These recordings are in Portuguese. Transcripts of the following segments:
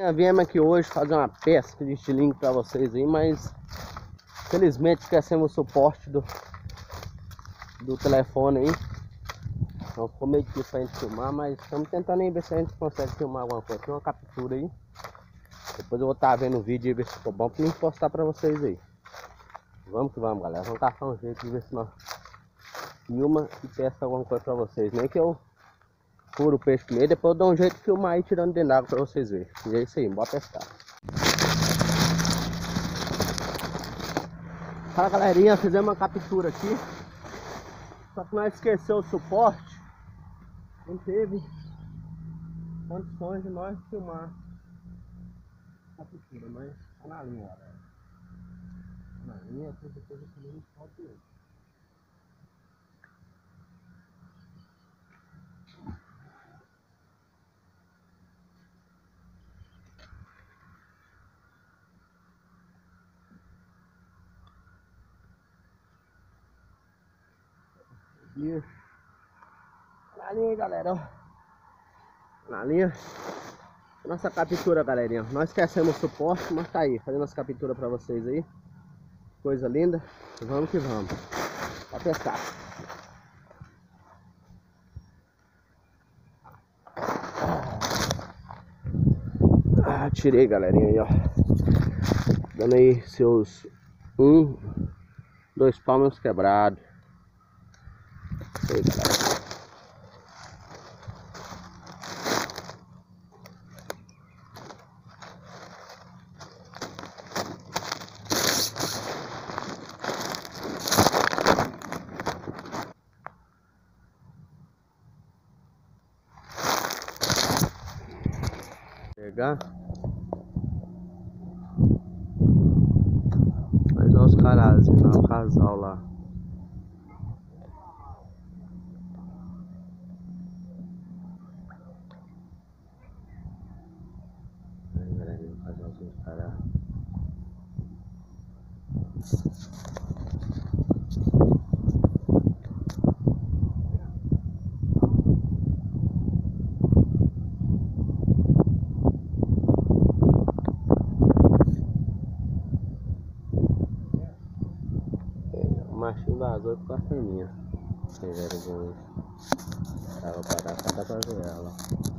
Viemos aqui hoje fazer uma pesca de estilingue pra vocês aí, mas felizmente esquecemos o suporte do telefone aí. Então ficou meio difícil pra gente filmar, mas estamos tentando aí ver se a gente consegue filmar alguma coisa. Tem uma captura aí. Depois eu vou estar vendo o vídeo e ver se ficou bom pra mim postar pra vocês aí. Vamos que vamos, galera. Vamos caçar um jeito de ver se nós filma e pesca alguma coisa pra vocês. Nem que eu furo o peixe primeiro, depois eu dou um jeito de filmar aí tirando dentro d'água pra vocês verem. E é isso aí, bora pescar. Fala, galerinha, fizemos uma captura aqui. Só que nós esquecemos o suporte. Não teve condições de nós filmar a captura, mas tá na linha, galera. Tá na linha, depois eu também não pode ir. Na linha, galera, ó. Na linha. Nossa captura, galerinha. Nós esquecemos o suporte, mas tá aí, fazendo as capturas pra vocês aí. Coisa linda. Vamos que vamos. Pra pescar. Tirei, galerinha, aí, ó. Dando aí seus 2 palmos quebrados. Aí, galera. Pegar. Mas olha os carazinhos lá, o casal lá. Aí, galera, o casalzinho de cará. O machinho vazou com a fêmea. Sem vergonha. Tava para cá, dá pra ver ela.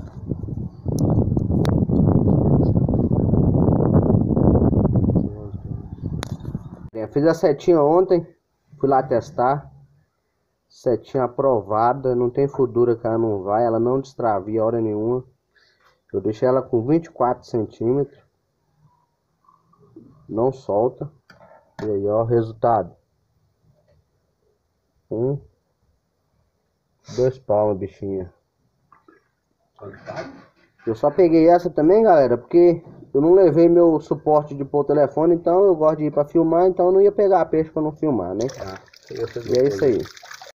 Fiz a setinha ontem, fui lá testar. Setinha aprovada, não tem furdura que ela não vai, ela não destravia hora nenhuma. Eu deixei ela com 24 centímetros. Não solta. E aí, ó, o resultado. 2 palmos, bichinha. Eu só peguei essa também, galera, porque eu não levei meu suporte de pôr o telefone, então eu gosto de ir pra filmar, então eu não ia pegar peixe pra não filmar, né? E é isso aí.